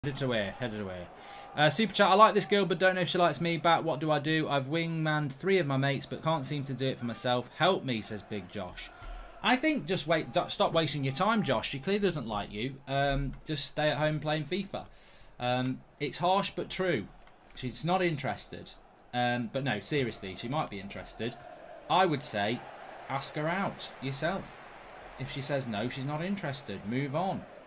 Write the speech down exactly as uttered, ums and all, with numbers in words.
Headed away, headed away. Uh, super chat, I like this girl but don't know if she likes me back. What do I do? I've wingmanned three of my mates but can't seem to do it for myself. Help me, says Big Josh. I think just wait, stop wasting your time, Josh. She clearly doesn't like you. Um, just stay at home playing FIFA. Um, it's harsh but true. She's not interested. Um, but no, seriously, she might be interested. I would say ask her out yourself. If she says no, she's not interested. Move on.